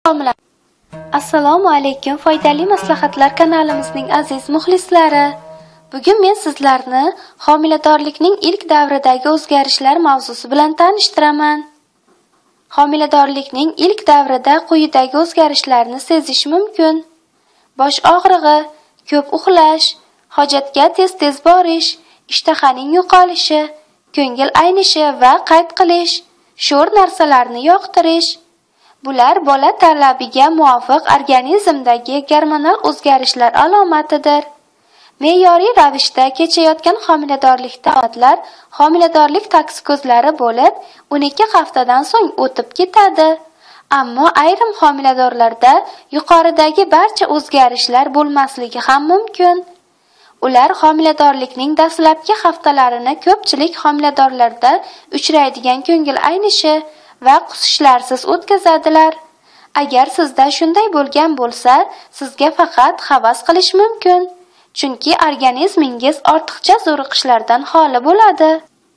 Assalomu alaykum, foydali maslahatlar kanalimizning aziz muxlislari. Bugun men sizlarni homiladorlikning ilk davridagi o'zgarishlar mavzusi bilan tanishtiraman. Homiladorlikning ilk davrida quyidagi o'zgarishlarni sezish mumkin. Bosh og'rig'i, ko'p uxlash, hojatga tez-tez borish, ishtahaning yo'qolishi, ko'ngil aynishi va qayt qilish, sho'r narsalarni yoqtirish. Bular bola talabiga muvofiq organizmdagi gormonal o'zgarishlar alomatidir. Me'yoriy ravishda kechayotgan homiladorlikda odatlar homiladorlik toksikkozlari bo'lib, 12 haftadan so'ng o'tib ketadi. Ammo ayrim homiladorlarda yuqoridagi barcha o'zgarishlar bo'lmasligi ham mumkin. Ular homiladorlikning dastlabki haftalarini ko'pchilik homiladorlarda uchraydigan ko'ngil aynishi va qusishlarsiz o'tkazadilar. Agar sizda shunday bo'lgan bo'lsa, sizga faqat havas qilish mumkin, chunki organizmingiz ortiqcha zo'riqishlardan xoli bo'ladi.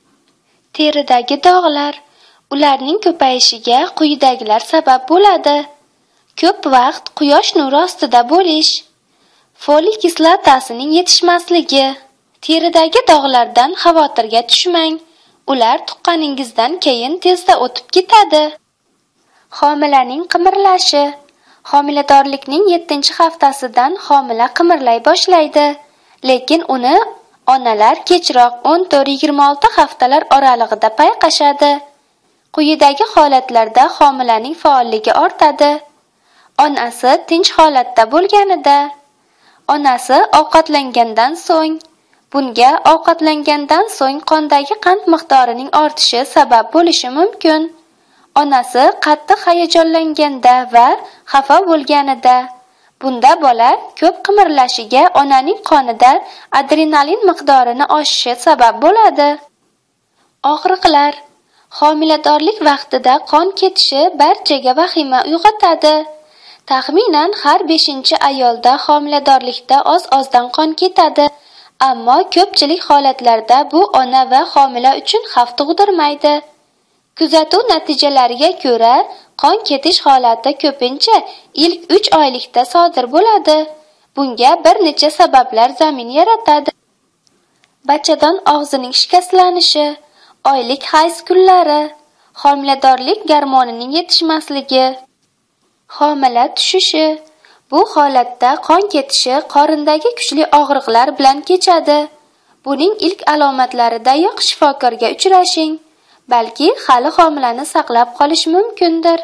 Teridagi dog'lar, ularning ko'payishiga quyidagilar sabab bo'ladi. Ko'p vaqt quyosh nuri ostida bo'lish, foliy kislotasining yetishmasligi. Teridagi dog'lardan xavotirga tushmang. Ular tuqqaningizdan keyin tezda o'tib ketadi. Homilaning qimirlashi. Homiladorlikning 7-haftasidan homila qimirlay boshlaydi, lekin uni onalar kechroq 14-26 haftalar oralig'ida payqashadi. Quyidagi holatlarda homilaning faolligi ortadi. Onasi tinch holatda bo'lganida, onasi ovqatlangandan so'ng, bunga ovqatlangandan so'ng qondagi qand miqdorining ortishi sabab bo'lishi mumkin. Onasi qattiq hayajonlanganda va xafa bo'lganida, bunda bola ko'p qimirlashiga onaning qonida adrenalin miqdorining oshishi sabab bo'ladi. Og'riqlar. Homiladorlik vaqtida qon ketishi barchaga vahima uyg'otadi. Taxminan har 5-ayolda homiladorlikda oz-ozdan qon ketadi. Ammo ko'pchilik holatlarda bu ona va homila uchun xavf tug'dirmaydi. Kuzatuv natijalariga ko'ra, qon ketish holati ko'pincha ilk 3 oylikda sodir bo'ladi. Bunga bir necha sabablar zamin yaratadi. Bachadon og'zining shikastlanishi, oylik hayz kunlari, homiladorlik gormonining yetishmasligi, homila tushishi. Bu holatda qon ketishi qorindagi kuchli og'riqlar bilan kechadi. Buning ilk alomatlaridayoq shifokorga uchrashing, balki hali homilani saqlab qolish mumkindir.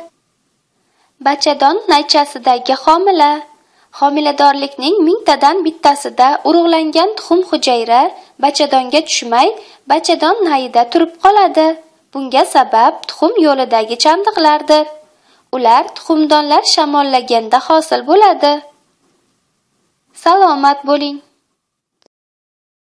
Bachadon naychasidagi homila. Homiladorlikning 1000tadan bittasida urug'langan tuxum hujayra bachadonga tushmay, bachadon nayida turib qoladi. Bunga sabab tuxum yo'lidagi chandiqlardir. Ular tuxumdonlar shamollaganda hosil bo'ladi. Salomat bo'ling.